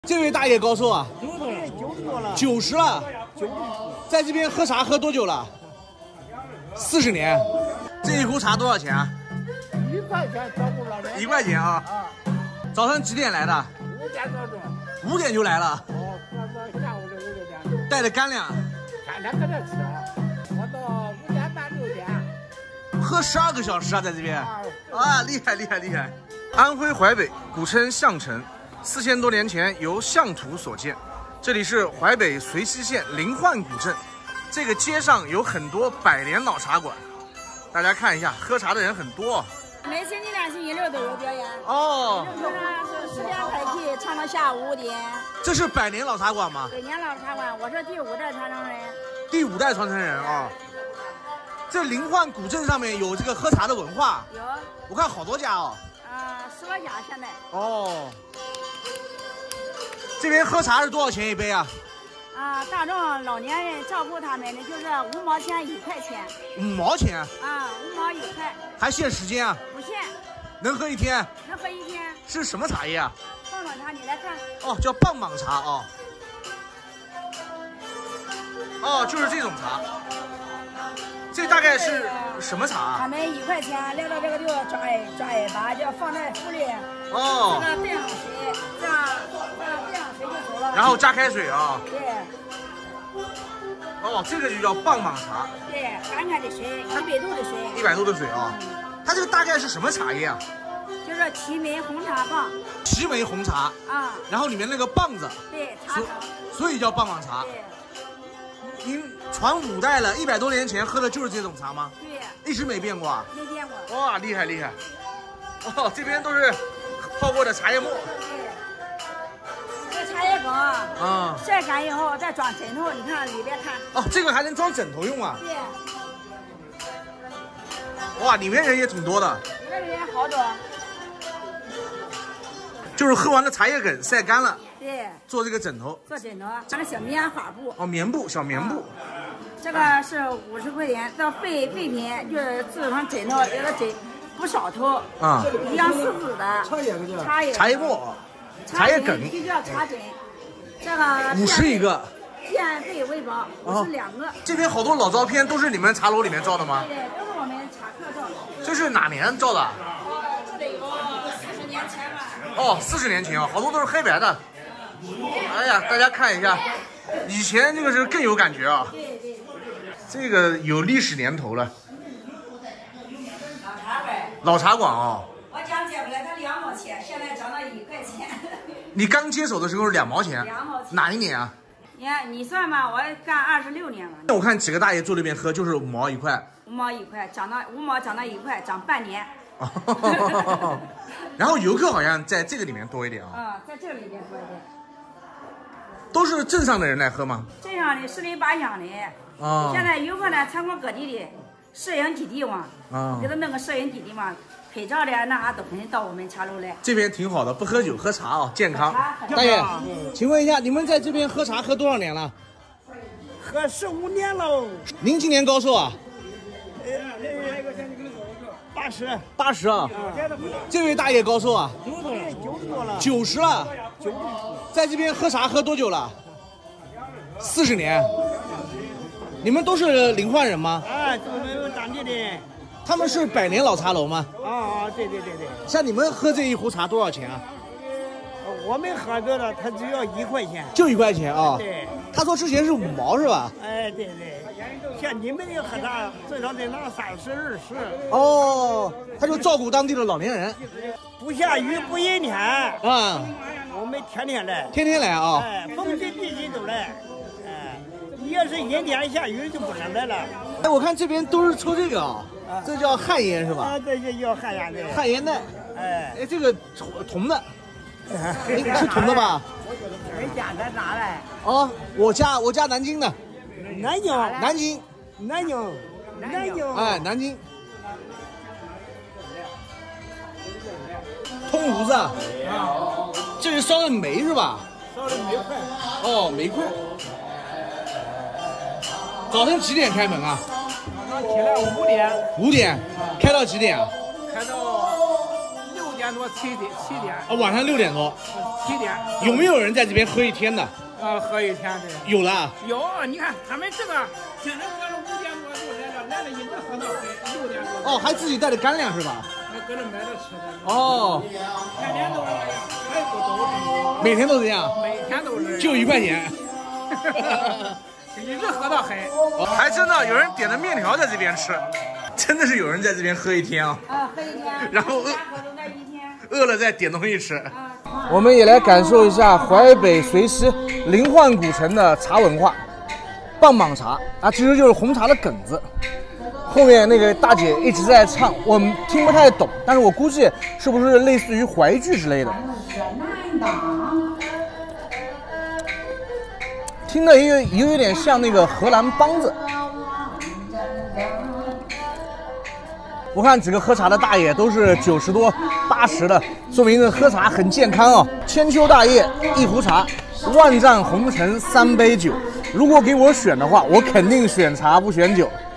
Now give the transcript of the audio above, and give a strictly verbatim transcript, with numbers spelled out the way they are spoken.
这位大爷高寿啊？ 九十九十多了。 九十了。 九十。 在这边喝茶喝多久了？四十年。这一壶茶多少钱啊？ 一块钱，照顾老人。 一块钱啊。啊。早上几点来的？ 五点多钟。 五点就来了。 哦，那那下午就五六点。 带着干粮。 天天搁这吃，我到五点半六点。 喝十二个小时啊，在这边。啊，厉害厉害厉害！安徽淮北，古称项城。四千多年前由象图所建，这里是淮北遂溪县临焕古镇。这个街上有很多百年老茶馆，大家看一下，喝茶的人很多。 每星期两星期六都有表演。 哦。 是十点开启，唱到下午五点。 这是百年老茶馆吗？ 百年老茶馆，我是第五代传承人。 第五代传承人啊、哦。这临焕古镇上面有这个喝茶的文化。 有。 我看好多家哦。 啊、呃，十多家现在。 哦。这边喝茶是多少钱一杯啊？ 啊，大众老年人照顾他们的就是五毛钱一块钱。 五毛钱？ 啊，五毛一块。 还限时间啊？ 不限。 能喝一天？ 能喝一天。是什么茶叶啊？ 棒棒茶，你来看。 哦，叫棒棒茶哦。哦，就是这种茶。这大概是什么茶？ 他们一块钱来到这个地方抓一抓一把，就放在壶里。 哦。 这个兑上水，这样这样兑上水就走了。 然后加开水啊。 对。 哦，这个就叫棒棒茶。 对，干开的水，一百度的水。 一百度的水啊。它这个大概是什么茶叶啊？ 就是祁门红茶棒。 祁门红茶。啊。然后里面那个棒子。 对，茶汤。 所以叫棒棒茶。 对。 您传五代了，一百多年前喝的就是这种茶吗？ 对， 一直没变过啊。 没变过。 哇，厉害厉害！哦，这边都是泡过的茶叶末。 对，这茶叶梗啊，嗯，晒干以后再装枕头，你看里边看。 哦，这个还能装枕头用啊？ 对。 哇，里面人也挺多的。 里面人好多。 就是喝完的茶叶梗晒干了。 对， 做这个枕头， 做枕头，这个小棉花布。 哦，棉布，小棉布。啊、 这个是五十块钱，这废废品就是制成枕头，有的枕不少头啊，一样丝质的茶叶茶叶茶叶末，茶叶梗， 就叫茶枕。这个五十一个， 变废为宝，五十两个。 这边好多老照片都是你们茶楼里面照的吗？ 对，都是我们茶客照的。 这是哪年照的？ 这得有四十年前吧。 哦，四十年前啊，好多都是黑白的。哎呀，大家看一下，以前这个是更有感觉啊。 对对。 这个有历史年头了。 老茶馆。 老茶馆啊。 我刚接过来，它两毛钱，现在涨到一块钱。 你刚接手的时候是两毛钱。 两毛钱。 哪一年啊？ 你看，你算吧，我干二十六年了。 我看几个大爷坐那边喝，就是五毛一块。 五毛一块，涨到五毛，涨到一块，涨半年。 然后游客好像在这个里面多一点啊。 啊，在这里边多一点。 都是镇上的人来喝吗？ 镇上的、十里八乡的。哦。现在游客呢，全国各地的摄影基地嘛，啊，给他弄个摄影基地嘛，拍照的那啥都肯定到我们茶楼来。 这边挺好的，不喝酒喝茶啊，健康。大爷，请问一下，你们在这边喝茶喝多少年了？ 喝十五年了。 您今年高寿啊？ 八十。 八十啊。这位大爷高寿啊？ 九十九十多了。 九十了。 九十。 在这边喝茶喝多久了？四十年。你们都是临焕人吗？ 啊，都是当地的。 他们是百年老茶楼吗？ 啊啊，对对对对。 像你们喝这一壶茶多少钱啊？ 我们喝这个，他只要一块钱。 就一块钱啊？ 对。 他说之前是五毛是吧？ 哎，对对。像你们的喝茶，最少得拿三十二十。 哦，他就照顾当地的老年人。 不下雨不阴天。啊。我们天天来， 天天来啊！ 哎，逢人必须都来，哎，你要是阴天下雨就不能来了。 哎，我看这边都是抽这个啊，这叫旱烟是吧？ 啊，这就叫旱烟的。 旱烟袋， 哎， 哎，这个铜的，是铜的吧？ 你家在哪来？ 哦，我家我家南京的。 南京。 南京。 南京。南京。 哎，南京。通炉子。啊。这是烧的煤是吧？ 烧的煤块。 哦，煤块。早晨几点开门啊？ 早上起来五点。 五点，开到几点啊？ 开到六点。 点多，七点七点。 啊，晚上六点多。 七点。 有没有人在这边喝一天的？ 啊，喝一天的。 有了。 有，你看他们这个，平时喝了五点多就来了，来了一直喝到黑六点多。 哦，还自己带着干粮是吧？ 还搁这买着吃的。 哦。 天天都是这样，还不都是。 每天都这样。 每天都是。 就一块钱。 一直喝到黑。 还真的有人点着面条在这边吃，真的是有人在这边喝一天啊！ 啊，喝一天。 然后饿一天， 饿了再点东西吃。我们也来感受一下淮北随溪临滙古城的茶文化。棒棒茶啊，其实就是红茶的梗子。后面那个大姐一直在唱，我们听不太懂，但是我估计是不是类似于淮剧之类的。听的也有也有点像那个荷兰梆子。我看几个喝茶的大爷都是九十多、八十的，说明这喝茶很健康哦。千秋大业一壶茶，万丈红尘三杯酒。如果给我选的话，我肯定选茶不选酒。